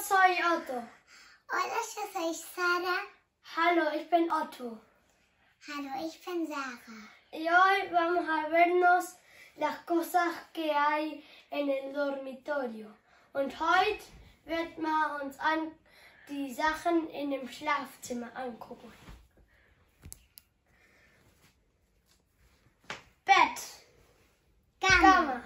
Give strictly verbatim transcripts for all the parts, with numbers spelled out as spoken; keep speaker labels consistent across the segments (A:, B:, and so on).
A: soy Otto.
B: Hola, yo soy Sara.
A: Hallo, ich bin Otto.
B: Hallo, ich bin Sarah.
A: Y hoy vamos a vernos las cosas que hay en el dormitorio. Und heute wird man uns an die Sachen in dem Schlafzimmer angucken. Bett,
B: Kammer,
A: Kammer,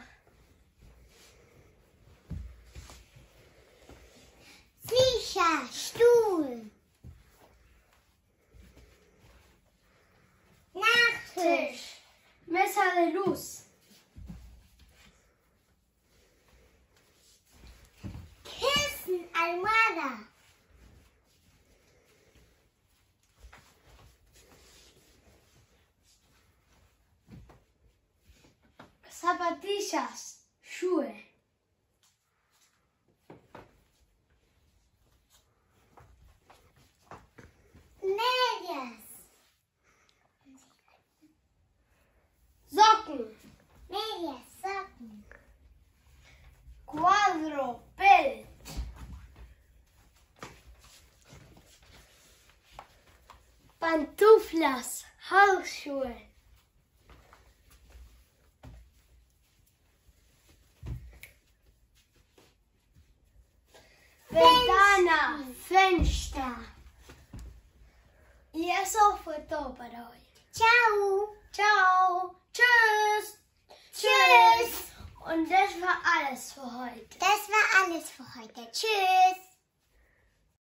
B: Sicher, Stuhl, Nachttisch,
A: Tisch, Messer de luz,
B: Kissen, Almohada,
A: zapatillas, Schuhe,
B: Medias,
A: Socken,
B: Medias, Socken,
A: Cuadro, Bild, Pantuflas, Hausschuhe, Ventana, Fenster. Y eso fue todo para hoy.
B: Ciao,
A: Ciao, tschüss, tschüss. Und das war alles für heute.
B: das war alles für heute. Tschüss.